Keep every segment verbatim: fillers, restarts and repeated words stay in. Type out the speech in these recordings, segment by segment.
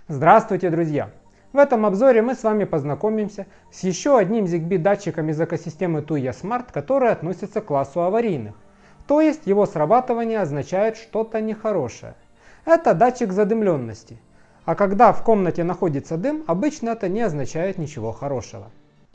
Здравствуйте, друзья! В этом обзоре мы с вами познакомимся с еще одним ZigBee датчиком из экосистемы Tuya Smart, который относится к классу аварийных. То есть его срабатывание означает что-то нехорошее. Это датчик задымленности. А когда в комнате находится дым, обычно это не означает ничего хорошего.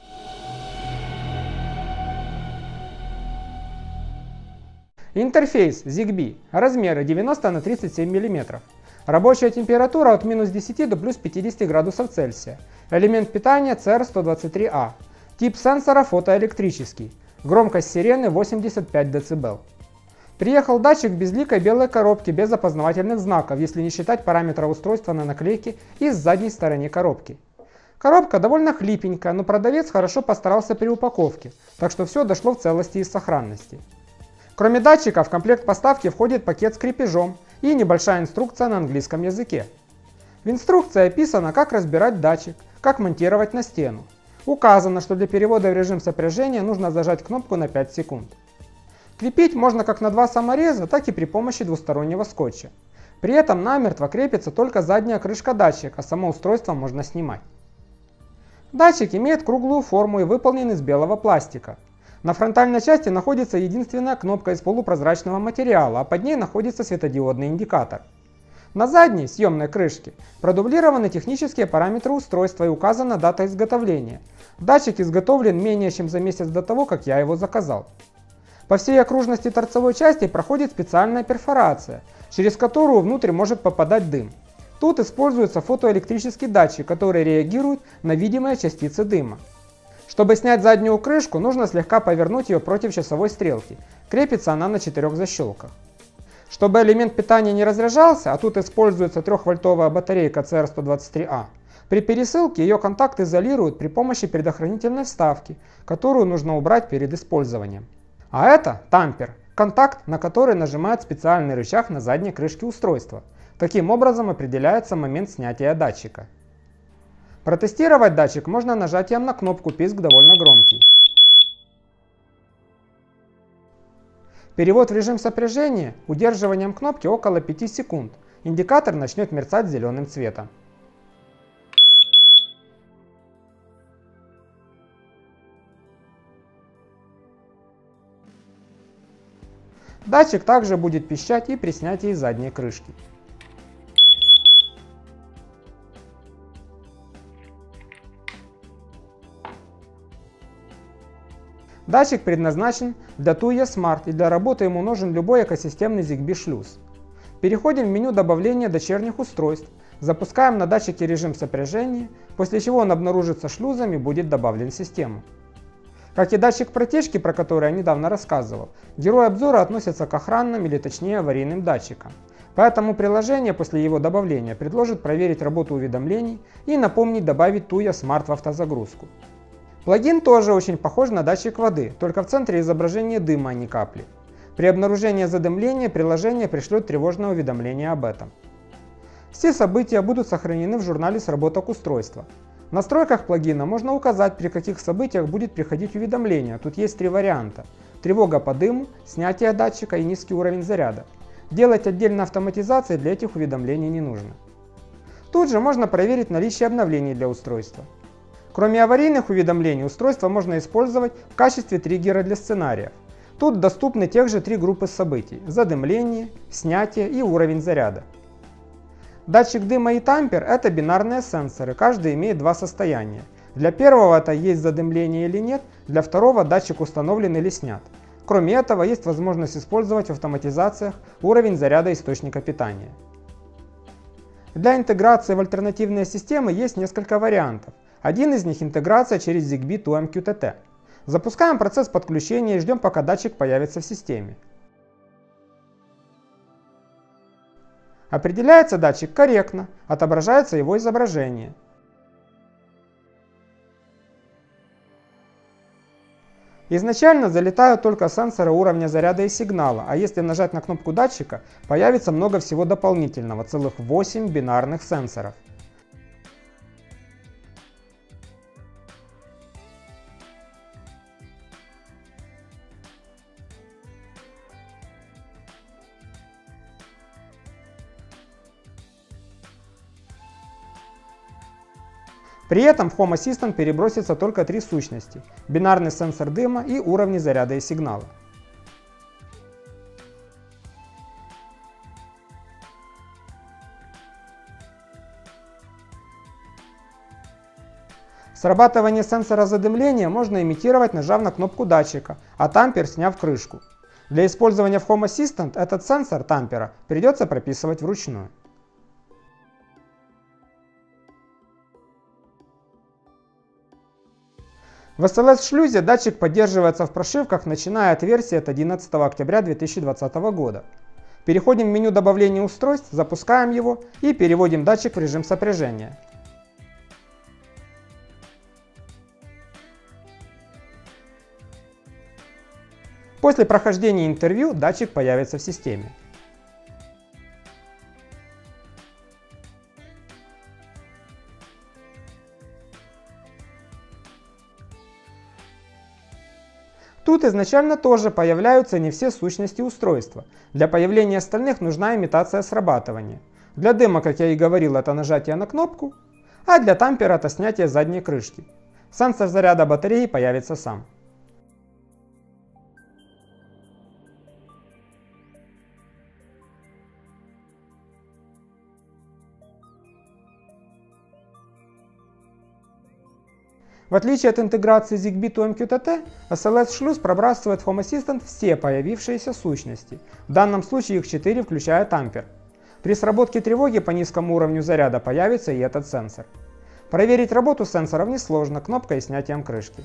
Интерфейс ZigBee. Размеры девяносто на тридцать семь миллиметров. Рабочая температура от минус десяти до плюс пятидесяти градусов Цельсия. Элемент питания си эр сто двадцать три а. Тип сенсора фотоэлектрический. Громкость сирены восемьдесят пять децибел. Приехал датчик в безликой белой коробке без опознавательных знаков, если не считать параметра устройства на наклейке и с задней стороны коробки. Коробка довольно хлипенькая, но продавец хорошо постарался при упаковке, так что все дошло в целости и сохранности. Кроме датчика в комплект поставки входит пакет с крепежом и небольшая инструкция на английском языке. В инструкции описано, как разбирать датчик, как монтировать на стену. Указано, что для перевода в режим сопряжения нужно зажать кнопку на пять секунд. Крепить можно как на два самореза, так и при помощи двустороннего скотча. При этом намертво крепится только задняя крышка датчика, само устройство можно снимать. Датчик имеет круглую форму и выполнен из белого пластика. На фронтальной части находится единственная кнопка из полупрозрачного материала, а под ней находится светодиодный индикатор. На задней, съемной крышке, продублированы технические параметры устройства и указана дата изготовления. Датчик изготовлен менее чем за месяц до того, как я его заказал. По всей окружности торцевой части проходит специальная перфорация, через которую внутрь может попадать дым. Тут используется фотоэлектрический датчик, который реагирует на видимые частицы дыма. Чтобы снять заднюю крышку, нужно слегка повернуть ее против часовой стрелки. Крепится она на четырех защелках. Чтобы элемент питания не разряжался, а тут используется трёхвольтовая батарейка си эр сто двадцать три а, при пересылке ее контакт изолируют при помощи предохранительной вставки, которую нужно убрать перед использованием. А это тампер, контакт, на который нажимает специальный рычаг на задней крышке устройства. Таким образом определяется момент снятия датчика. Протестировать датчик можно нажатием на кнопку, писк довольно громкий. Перевод в режим сопряжения удерживанием кнопки около пяти секунд. Индикатор начнет мерцать зеленым цветом. Датчик также будет пищать и при снятии задней крышки. Датчик предназначен для Tuya Smart и для работы ему нужен любой экосистемный ZigBee шлюз. Переходим в меню добавления дочерних устройств, запускаем на датчике режим сопряжения, после чего он обнаружится шлюзом и будет добавлен в систему. Как и датчик протечки, про который я недавно рассказывал, герой обзора относится к охранным или точнее аварийным датчикам. Поэтому приложение после его добавления предложит проверить работу уведомлений и напомнить добавить Tuya Smart в автозагрузку. Плагин тоже очень похож на датчик воды, только в центре изображение дыма, а не капли. При обнаружении задымления приложение пришлет тревожное уведомление об этом. Все события будут сохранены в журнале сработок устройства. В настройках плагина можно указать, при каких событиях будет приходить уведомление. Тут есть три варианта: тревога по дыму, снятие датчика и низкий уровень заряда. Делать отдельно автоматизации для этих уведомлений не нужно. Тут же можно проверить наличие обновлений для устройства. Кроме аварийных уведомлений, устройство можно использовать в качестве триггера для сценариев. Тут доступны тех же три группы событий: задымление, снятие и уровень заряда. Датчик дыма и тампер – это бинарные сенсоры, каждый имеет два состояния. Для первого это есть задымление или нет, для второго датчик установлен или снят. Кроме этого, есть возможность использовать в автоматизациях уровень заряда источника питания. Для интеграции в альтернативные системы есть несколько вариантов. Один из них — интеграция через ZigBee ту эм кью ти ти. Запускаем процесс подключения и ждем, пока датчик появится в системе. Определяется датчик корректно, отображается его изображение. Изначально залетают только сенсоры уровня заряда и сигнала, а если нажать на кнопку датчика, появится много всего дополнительного, целых восемь бинарных сенсоров. При этом в Home Assistant перебросится только три сущности – бинарный сенсор дыма и уровни заряда и сигнала. Срабатывание сенсора задымления можно имитировать, нажав на кнопку датчика, а тампер сняв крышку. Для использования в Home Assistant этот сенсор тампера придется прописывать вручную. В эс эл эс-шлюзе датчик поддерживается в прошивках, начиная от версии от одиннадцатого октября две тысячи двадцатого года. Переходим в меню добавления устройств, запускаем его и переводим датчик в режим сопряжения. После прохождения интервью датчик появится в системе. Тут изначально тоже появляются не все сущности устройства. Для появления остальных нужна имитация срабатывания. Для дыма, как я и говорил, это нажатие на кнопку, а для тампера это снятие задней крышки. Сенсор заряда батареи появится сам. В отличие от интеграции Zigbee to эм кью ти ти, эс эл эс-шлюз пробрасывает в Home Assistant все появившиеся сущности. В данном случае их четыре, включая тампер. При сработке тревоги по низкому уровню заряда появится и этот сенсор. Проверить работу сенсоров несложно кнопкой и снятием крышки.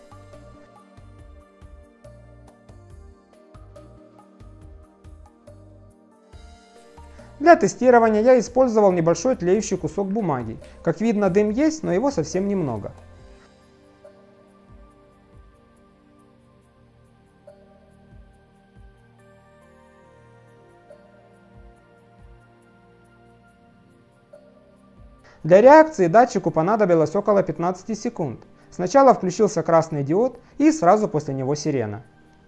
Для тестирования я использовал небольшой тлеющий кусок бумаги. Как видно, дым есть, но его совсем немного. Для реакции датчику понадобилось около пятнадцати секунд. Сначала включился красный диод и сразу после него сирена.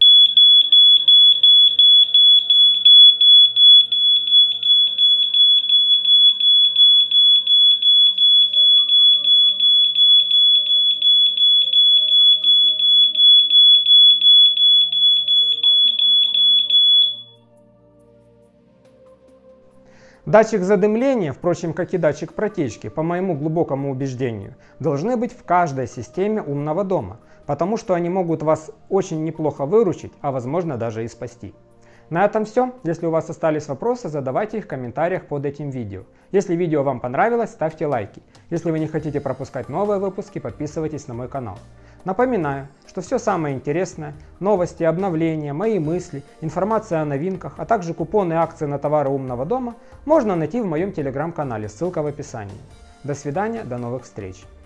Датчик задымления, впрочем, как и датчик протечки, по моему глубокому убеждению, должны быть в каждой системе умного дома, потому что они могут вас очень неплохо выручить, а возможно даже и спасти. На этом все. Если у вас остались вопросы, задавайте их в комментариях под этим видео. Если видео вам понравилось, ставьте лайки. Если вы не хотите пропускать новые выпуски, подписывайтесь на мой канал. Напоминаю, что все самое интересное, новости, обновления, мои мысли, информация о новинках, а также купоны и акции на товары умного дома можно найти в моем телеграм-канале, ссылка в описании. До свидания, до новых встреч!